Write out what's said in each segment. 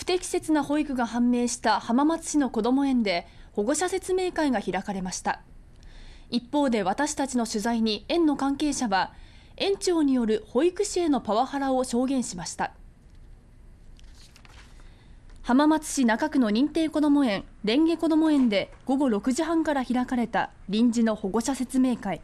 不適切な保育が判明した浜松市のこども園で保護者説明会が開かれました。一方で私たちの取材に園の関係者は、園長による保育士へのパワハラを証言しました。浜松市中区の認定こども園蓮華こども園で午後6時半から開かれた臨時の保護者説明会。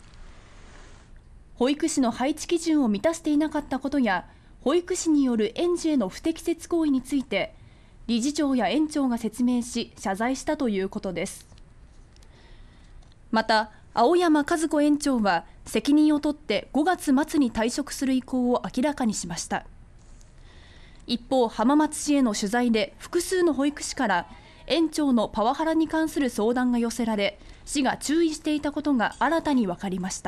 保育士の配置基準を満たしていなかったことや、保育士による園児への不適切行為について理事長や園長が説明し謝罪したということです。また青山和子園長は責任を取って5月末に退職する意向を明らかにしました。一方、浜松市への取材で複数の保育士から園長のパワハラに関する相談が寄せられ、市が注意していたことが新たに分かりました。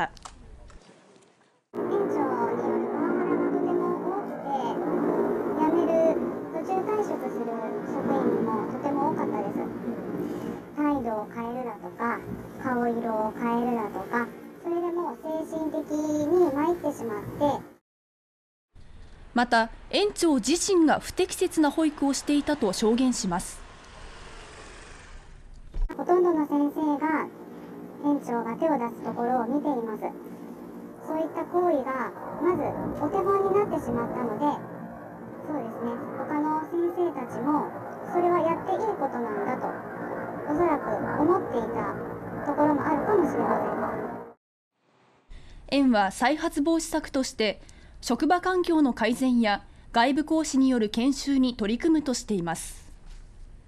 態度を変えるだとか顔色を変えるだとか、それでもう精神的に参ってしまって、 また園長自身が不適切な保育をしていたと証言します。 ほとんどの先生が園長が手を出すところを見ています。そういった行為がまずお手本になってしまったので、そうですね、他の先生たちもそれはやっていいことなんだとおそらく思っていたところもあるかもしれません。園は再発防止策として職場環境の改善や外部講師による研修に取り組むとしています。